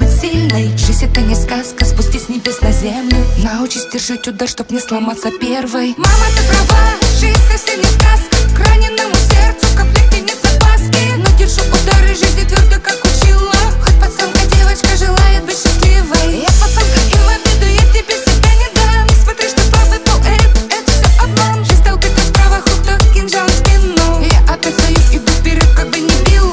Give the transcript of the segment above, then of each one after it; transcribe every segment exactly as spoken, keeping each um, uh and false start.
быть сильной. Жизнь это не сказка, спустись с небес на землю. Научись держать удар, чтоб не сломаться первой. Мама, ты права, жизнь совсем не сказка. К раненому сердцу в комплекте нет запаски. Но держу удары жизни твердо, как учила. Хоть пацанка, девочка желает быть счастливой. Я пацанка и в обиду я тебе себя не дам. Не смотри, что слабый поэт, это все обман. Жизнь толкает справа, хук, то кинжал в спину. Я опять стою, иду вперед, как бы не била.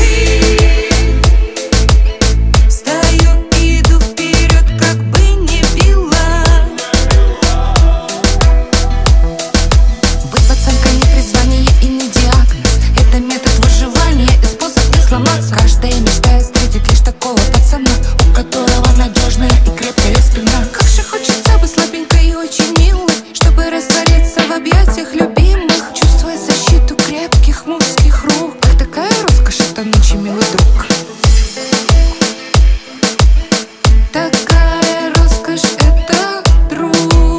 Каждая мечтает встретить лишь такого пацана, у которого надежная и крепкая спина. Как же хочется быть слабенькой и очень милой, чтобы раствориться в объятиях любимых, чувствуя защиту крепких мужских рук. Как такая роскошь, это ночи, милый друг. Такая роскошь, это друг.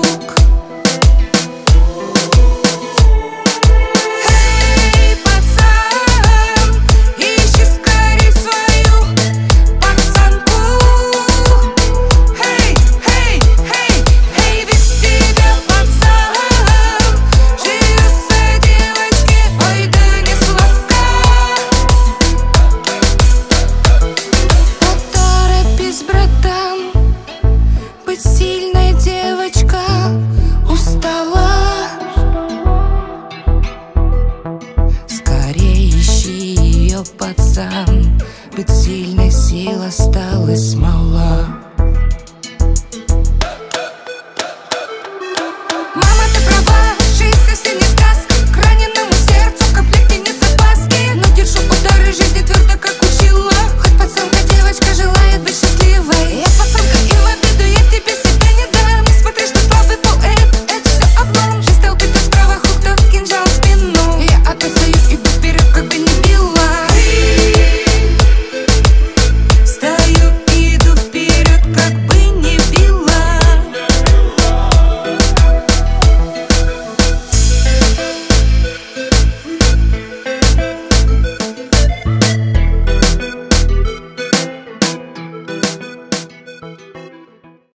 Сильная девочка устала. Скорее ищи ее, пацан. Быть сильной, сил осталось мало.